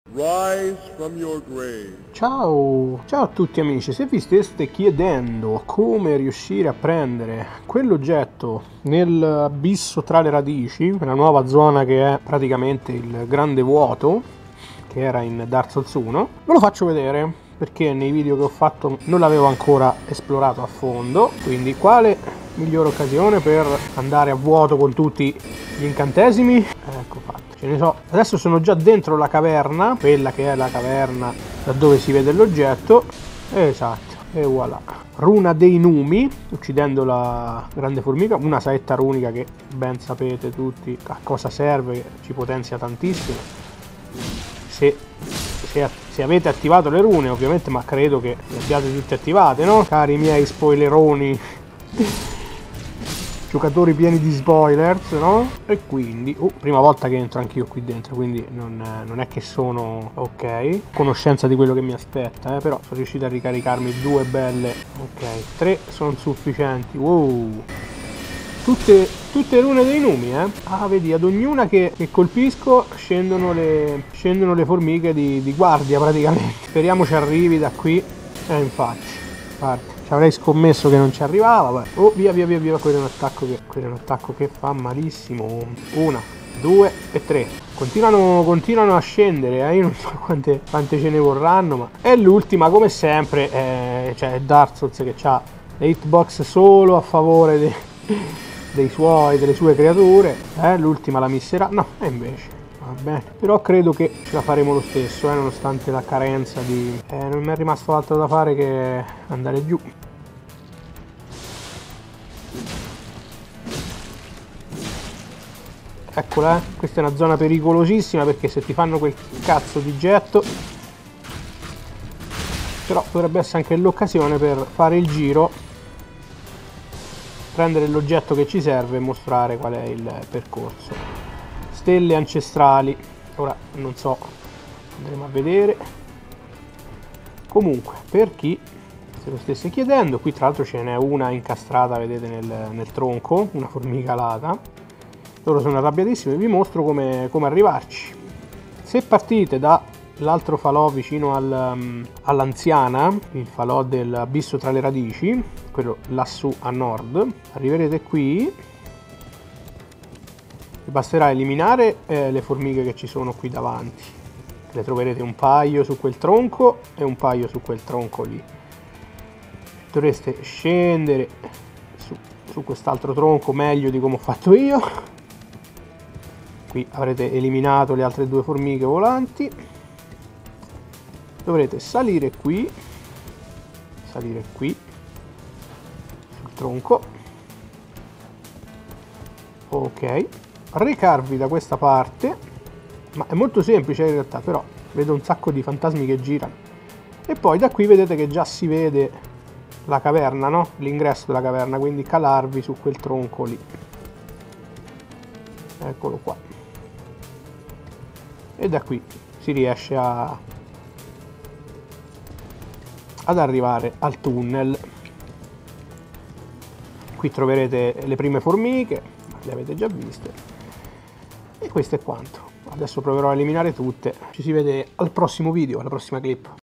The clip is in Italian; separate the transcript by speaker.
Speaker 1: Rise from your grave.
Speaker 2: Ciao a tutti amici, se vi steste chiedendo come riuscire a prendere quell'oggetto nell'abisso tra le radici, nella nuova zona che è praticamente il grande vuoto, che era in Dark Souls 1, ve lo faccio vedere, perché nei video che ho fatto non l'avevo ancora esplorato a fondo, quindi quale migliore occasione per andare a vuoto con tutti gli incantesimi? Ecco fatto. Ce ne so. Adesso sono già dentro la caverna, quella che è la caverna da dove si vede l'oggetto. Esatto, e voilà. Runa dei Numi, uccidendo la grande formica, una saetta runica che ben sapete tutti a cosa serve, che ci potenzia tantissimo. Se avete attivato le rune, ovviamente, ma credo che le abbiate tutte attivate, no? Cari miei spoileroni. Giocatori pieni di spoilers, no? E quindi prima volta che entro anch'io qui dentro, quindi non è che sono ok, conoscenza di quello che mi aspetta, però sono riuscito a ricaricarmi due belle, ok, 3 sono sufficienti. Wow, tutte rune dei numi, ah, vedi, ad ognuna che colpisco scendono le formiche di guardia praticamente. Speriamo ci arrivi da qui. Infatti, parte. Ci avrei scommesso che non ci arrivava. Vabbè. Oh, via. Quello è un attacco che fa malissimo. 1, 2 e 3. Continuano a scendere, io non so quante ce ne vorranno, ma è l'ultima come sempre. Cioè Dark Souls che ha le hitbox solo a favore delle sue creature. L'ultima la misserà. No, e invece va bene, però credo che ce la faremo lo stesso, nonostante la carenza di... non mi è rimasto altro da fare che andare giù. Eccola, questa è una zona pericolosissima perché se ti fanno quel cazzo di getto, però potrebbe essere anche l'occasione per fare il giro, prendere l'oggetto che ci serve e mostrare qual è il percorso. Stelle ancestrali, ora non so, andremo a vedere. Comunque, per chi se lo stesse chiedendo, qui tra l'altro ce n'è una incastrata, vedete, nel tronco, una formica alata. Loro sono arrabbiatissimi, vi mostro come arrivarci. Se partite dall'altro falò vicino all'anziana, il falò dell'abisso tra le radici, quello lassù a nord, arriverete qui. Basterà eliminare le formiche che ci sono qui davanti. Ne troverete un paio su quel tronco e un paio su quel tronco lì. Dovreste scendere su quest'altro tronco meglio di come ho fatto io. Qui avrete eliminato le altre due formiche volanti. Dovrete salire qui sul tronco. Ok, recarvi da questa parte, ma è molto semplice in realtà, però vedo un sacco di fantasmi che girano. E poi da qui vedete che già si vede la caverna, no? L'ingresso della caverna, quindi calarvi su quel tronco lì. Eccolo qua. E da qui si riesce ad arrivare al tunnel. Qui troverete le prime formiche, le avete già viste. E questo è quanto. Adesso proverò a eliminare tutte. Ci si vede al prossimo video, alla prossima clip.